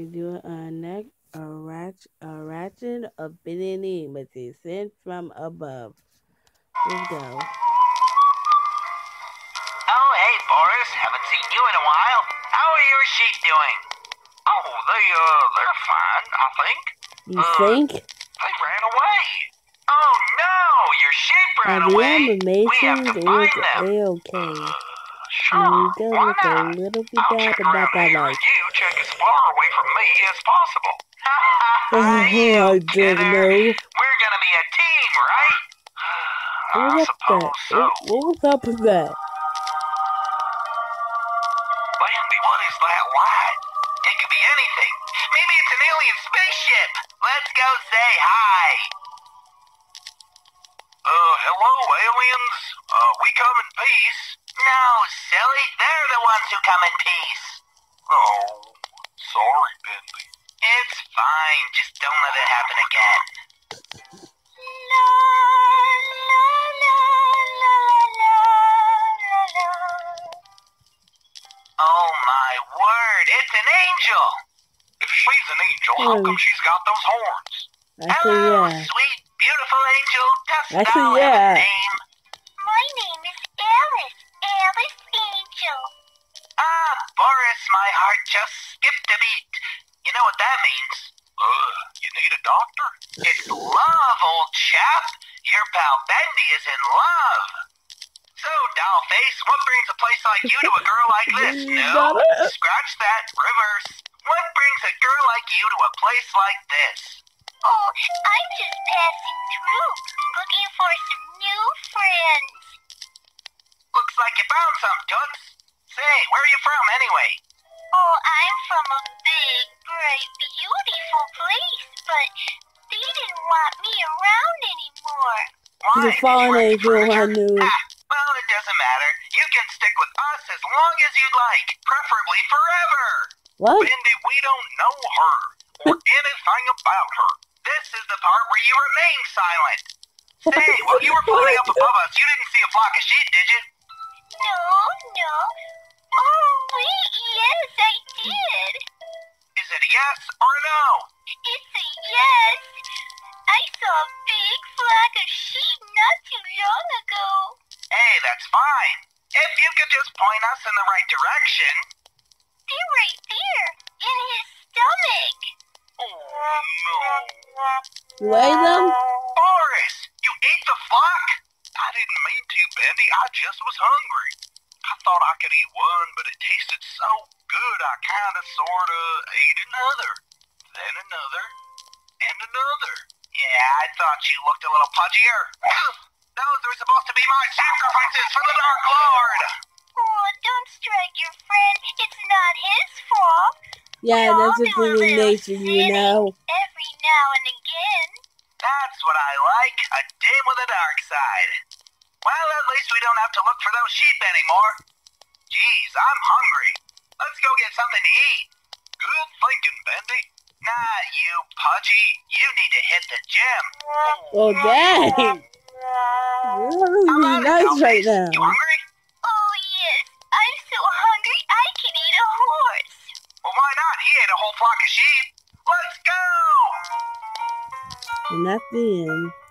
do a ration of bendy with a scent from above. Let's go. Oh, hey, Boris. Haven't seen you in a while. How are your sheep doing? Oh, they're fine, I think. You think? They ran away. Oh, no! Your sheep ran away. We have to find them. A-okay. Sure, why look not? a little bit I'll bad check about around that here, and you check as far away from me as possible. Oh, I didn't know. We're gonna be a team, right? I suppose so. What was up with that? Bandy, what is that light? It could be anything. Maybe it's an alien spaceship. Let's go say hi. Hello, aliens. We come in peace. No, silly. They're the ones who come in peace. Oh, sorry, Bendy. It's fine. Just don't let it happen again. La, la, la, la, la, la, la. Oh, my word. It's an angel. If she's an angel, how come she's got those horns? Hello, sweet, beautiful angel. Dost thou have a name? My name is Alice. Alice Angel. Ah, Boris, my heart just skipped a beat. You know what that means? You need a doctor? It's love, old chap. Your pal Bendy is in love. So, dollface, what brings a place like you to a girl like this? No, scratch that. Reverse. What brings a girl like you to a place like this? Oh, I'm just passing through, looking for some new friends. Looks like you found some, Toots. Say, where are you from, anyway? Oh, I'm from a big, bright, beautiful place, but they didn't want me around anymore. Why? The fallen angel, I knew. Well, it doesn't matter. You can stick with us as long as you'd like, preferably forever. What? Bendy, we don't know her, or anything about her. This is the part where you remain silent. Say, while you were floating up above us, you didn't see a flock of sheep, did you? No. Oh, wait, yes, I did. Is it a yes or a no? It's a yes. I saw a big flock of sheep not too long ago. Hey, that's fine. If you could just point us in the right direction. They're right there, in his stomach. Oh, no. You ate them? Boris, you ate the flock? I didn't mean to, Bendy. I just was hungry. I thought I could eat one, but it tasted so good I kinda sorta ate another. Then another, and another. Yeah, I thought you looked a little pudgier. Those were supposed to be my sacrifices for the Dark Lord. Oh, don't strike your friend. It's not his fault. Yeah, that's just human nature, you know. Every now and again. That's what I like, a dame with a dark side. Well, at least we don't have to look for those sheep anymore. Jeez, I'm hungry. Let's go get something to eat. Good thinking, Bendy. Nah, you pudgy. You need to hit the gym. Oh, dang. You're really nice right now. You hungry? Oh, yes. I'm so hungry I can eat a horse. Well, why not? He ate a whole flock of sheep. Let's go! And that's the end.